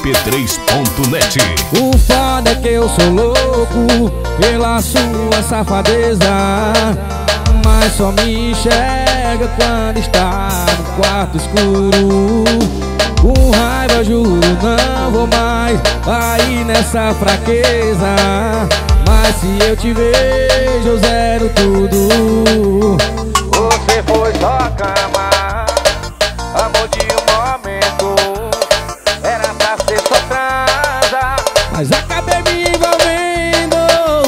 mp3.net. O foda é que eu sou louco pela sua safadeza, mas só me enxerga quando está no quarto escuro. Com raiva juro não vou mais cair nessa fraqueza, mas se eu te vejo eu zero tudo. Você foi só cama, amor de um momento, era pra ser só transa, mas acabei me envolvendo.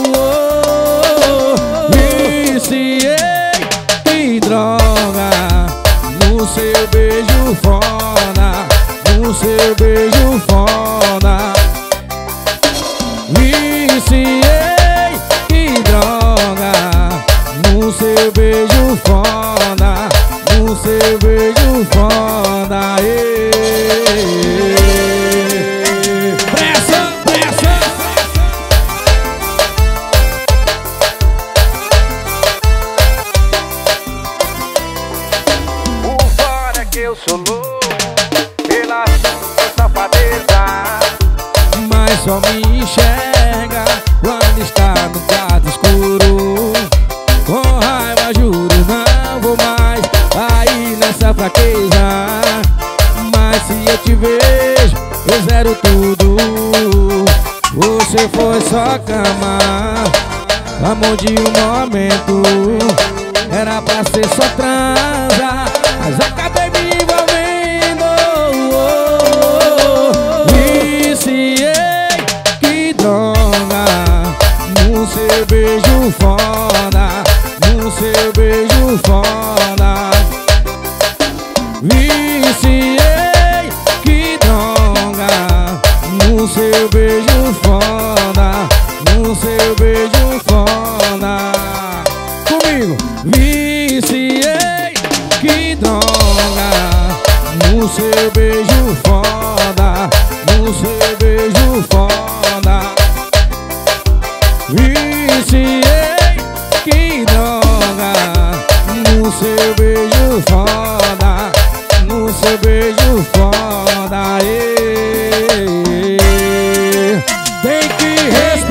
Viciei, que droga, no seu beijo foda, no seu beijo foda. Viciei, que droga, no seu beijo foda, no seu beijo foda. Pressa, pressa. o fora que eu sou louco pela sua safadeza, Mas só me enxerga quando está no quarto escuro. Com raiva juro não vou mais cair nessa fraqueza, mas se eu te vejo eu zero tudo. Você foi só cama, amor de um momento, era pra ser só transa, mas acabei me envolvendo. Viciei, que droga, no seu beijo foda, no seu beijo foda. Viciei, que droga, no seu beijo foda, no seu beijo foda. Comigo. Viciei, que droga, no seu beijo foda, no seu beijo foda. Viciei, que droga, no seu beijo foda, no seu beijo foda. Tem que respeitar.